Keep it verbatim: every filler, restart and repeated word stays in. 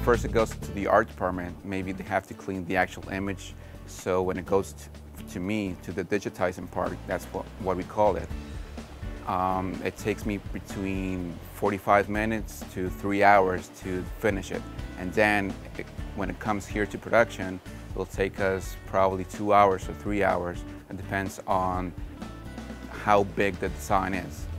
first it goes to the art department. Maybe they have to clean the actual image. So when it goes to, to me, to the digitizing part, that's what, what we call it. Um, it takes me between forty-five minutes to three hours to finish it. And then it, when it comes here to production, it will take us probably two hours or three hours. It depends on how big the design is.